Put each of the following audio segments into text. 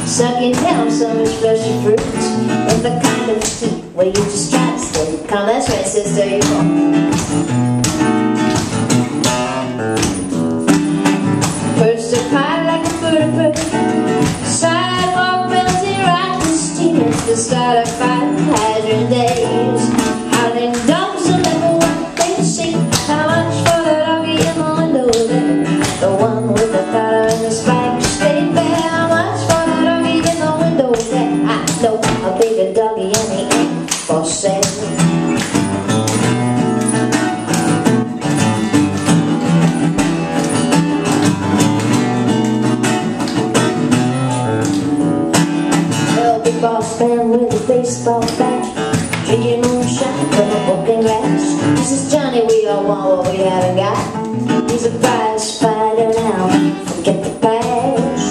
sucking down some special fruits in the kind of heat where you just try to stay calm. That's right, sister, you go. Perched up high like a bird, sidewalk melting, rocking steamers, the start of fire hydrant days, howling dogs will never want they see. How much for the doggy in the window there, the one with the collar and the spikes stayed there? How much for the doggy in the window there? I know a bigger doggy and he ain't for sale. Boss man with a baseball bat, drinking moonshine from a broken glass. This is Johnny, we all want what we haven't got. He's a prize fighter now, forget the past.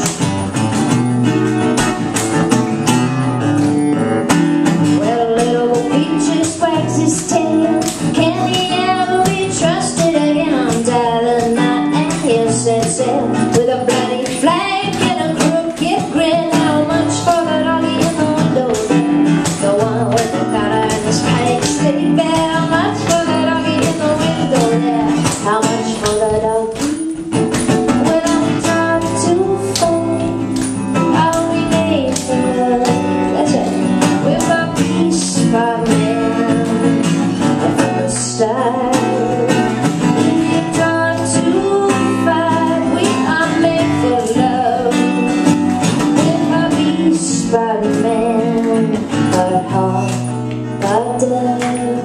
Well, little Peaches wags his tail. Can he ever be trusted again? Untie the knot and he'll set sail with a bloody flag and a crooked grin. How much for the doggy? The one with the collar and the spikes stay there. How much for the doggy in the window there? How much for the doggy? Well, I'm trying to find how we made for love. That's right. We're a peace by man from the start. We're trying to find we are made for love. We're a peace by man. But heart, but love.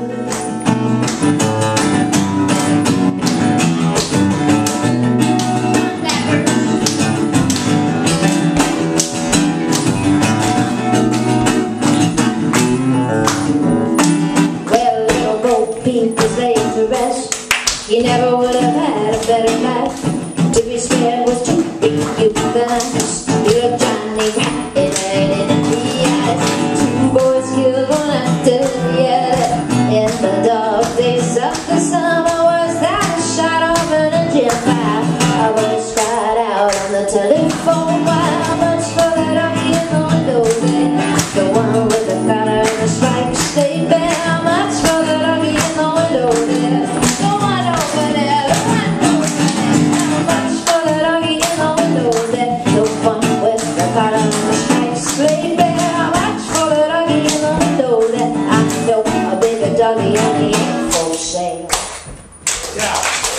Well, little Bo Peep was laid to rest. He never would have had a better life. To be scared was to be euthanized. You look Johnny right in the eyes. Boys killed one after the other in the dark days of the summer. Was that a shot of an engine fire? I was cried out on the telephone wire. How much for the doggy in the window there? The one with the collar and the spikes stayed there. How much for the doggy in the window there? The one over there, the one over there. How much for the doggy in the window there? The one with the collar and the spikes stayed there. Doggy only ain't for sale. Yeah.